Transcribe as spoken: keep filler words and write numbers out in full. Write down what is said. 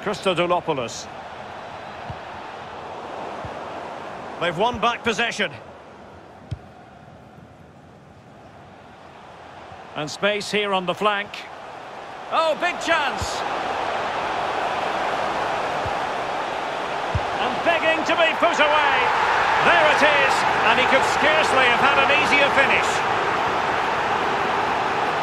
Christodouloulos. They've won back possession. And space here on the flank. Oh, big chance! And begging to be put away. There it is, and he could scarcely have had an easier finish.